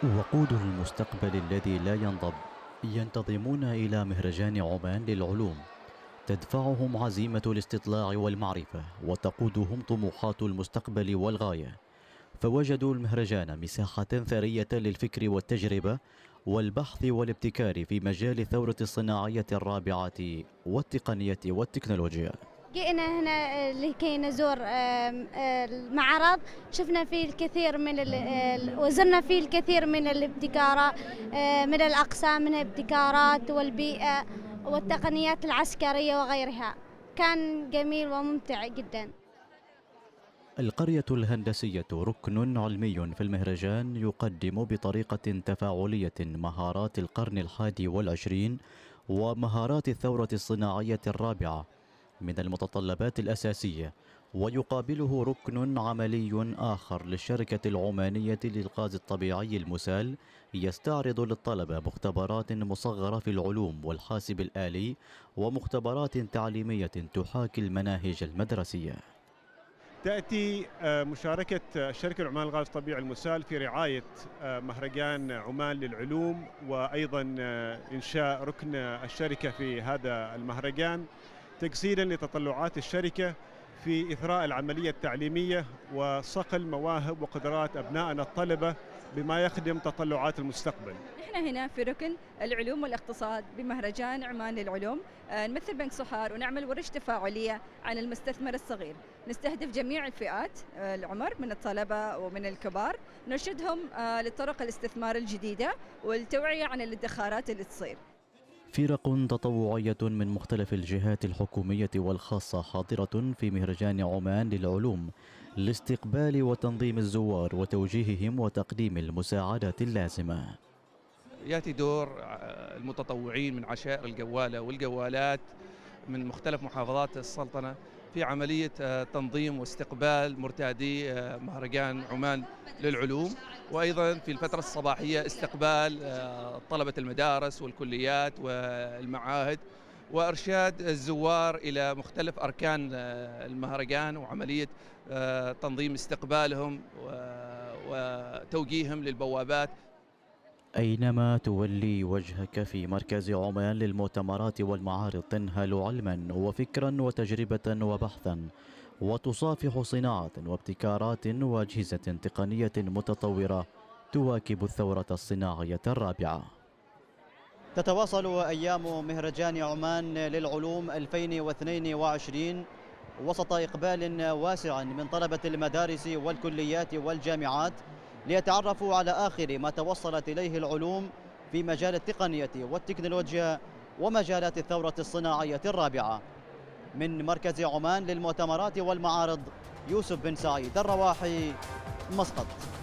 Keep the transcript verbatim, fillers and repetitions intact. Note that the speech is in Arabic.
وقود المستقبل الذي لا ينضب ينتظمون إلى مهرجان عمان للعلوم، تدفعهم عزيمة الاستطلاع والمعرفة، وتقودهم طموحات المستقبل والغاية. فوجدوا المهرجان مساحة ثرية للفكر والتجربة والبحث والابتكار في مجال الثورة الصناعية الرابعة والتقنية والتكنولوجيا. جئنا هنا لكي نزور آم، آه، المعرض. شفنا فيه الكثير من ال- ال- وزرنا فيه الكثير من الابتكارات، آه، من الأقسام، من الابتكارات والبيئة والتقنيات العسكرية وغيرها. كان جميل وممتع جدا. القرية الهندسية ركن علمي في المهرجان يقدم بطريقة تفاعلية مهارات القرن الحادي والعشرين ومهارات الثورة الصناعية الرابعة من المتطلبات الأساسية، ويقابله ركن عملي آخر للشركة العمانية للغاز الطبيعي المسال يستعرض للطلبة مختبرات مصغرة في العلوم والحاسب الآلي ومختبرات تعليمية تحاكي المناهج المدرسية. تأتي آه، مشاركة آه، شركة عمان للغاز الطبيعي المسال في رعاية آه، مهرجان عمان للعلوم، وأيضا آه، إنشاء ركن الشركة في هذا المهرجان تجسيدا لتطلعات الشركة في إثراء العملية التعليمية وصقل مواهب وقدرات أبنائنا الطلبة بما يخدم تطلعات المستقبل. احنا هنا في ركن العلوم والاقتصاد بمهرجان عمان للعلوم، آه، نمثل بنك صحار ونعمل ورش تفاعليه عن المستثمر الصغير، نستهدف جميع الفئات آه، العمر من الطلبه ومن الكبار، نرشدهم آه، لطرق الاستثمار الجديده والتوعيه عن الادخارات اللي تصير. فرق تطوعية من مختلف الجهات الحكومية والخاصة حاضرة في مهرجان عمان للعلوم لاستقبال وتنظيم الزوار وتوجيههم وتقديم المساعدات اللازمة. ياتي دور المتطوعين من عشائر الجوالة والجوالات من مختلف محافظات السلطنة في عملية تنظيم واستقبال مرتادي مهرجان عمان للعلوم، وأيضا في الفترة الصباحية استقبال طلبة المدارس والكليات والمعاهد وإرشاد الزوار إلى مختلف أركان المهرجان وعملية تنظيم استقبالهم وتوجيههم للبوابات. أينما تولي وجهك في مركز عمان للمؤتمرات والمعارض تنهل علما وفكرا وتجربة وبحثا، وتصافح صناعات وابتكارات وأجهزة تقنية متطورة تواكب الثورة الصناعية الرابعة. تتواصل أيام مهرجان عمان للعلوم ألفين واثنين وعشرين وسط إقبال واسع من طلبة المدارس والكليات والجامعات ليتعرفوا على آخر ما توصلت إليه العلوم في مجال التقنية والتكنولوجيا ومجالات الثورة الصناعية الرابعة. من مركز عمان للمؤتمرات والمعارض، يوسف بن سعيد الرواحي، مسقط.